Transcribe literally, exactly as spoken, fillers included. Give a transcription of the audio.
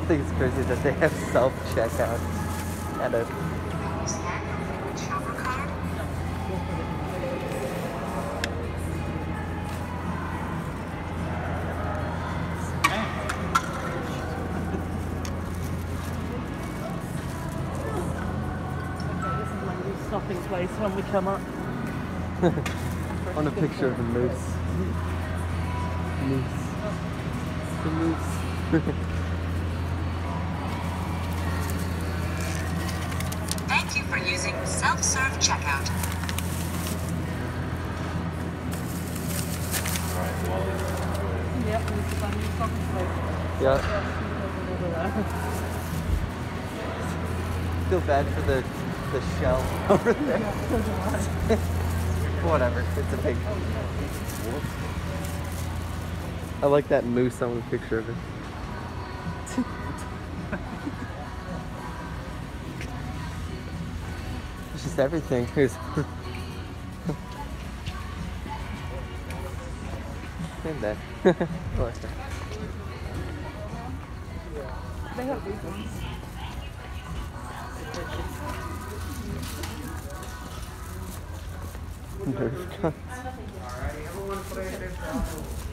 think it's crazy that they have self-checkout at a... Stopping place when we come up. I want a picture of the moose. Moose. The moose. Thank you for using self-serve checkout. Alright, Wally. Yep, we need to find a stopping place. Yeah. Feel bad for the the shell over there. Whatever, it's a big. I like that moose. I want a picture of it. It's just everything. Here's. And that. I like that. They have these ones. Nerf guns.